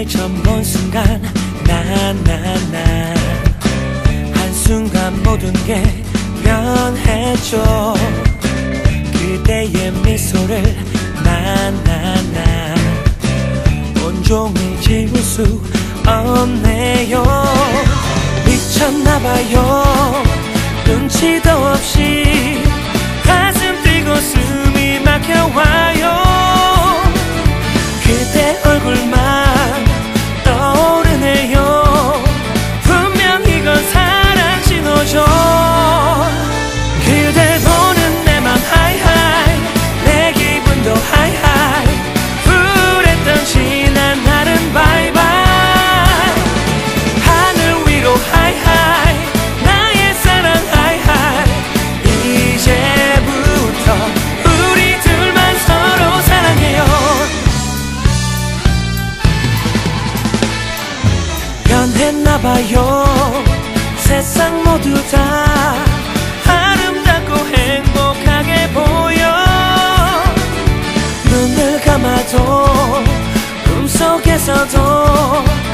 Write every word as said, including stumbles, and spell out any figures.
처음 본 순간 나나나 한순간 모든 게 변했죠. 그대의 미소를 나나나 온종일 지울 수 없네요. 미쳤나봐요. 눈치도 없이 가슴 뛰고 숨이 막혀와요. 그대 얼굴만 떠오르네요. 분명 이건 사랑 신호죠. 그댈 보는 내 맘 하이하이, 내 기분도 하이하이, 불했던 지난 날은 바이바이. 하늘 위로 하이하이, 나의 사랑 하이하이. 이제부터 우리 둘만 서로 사랑해요. 변했나봐요. 세상 모두 다 아름답고 행복하게 보여. 눈을 감아도 꿈속에서도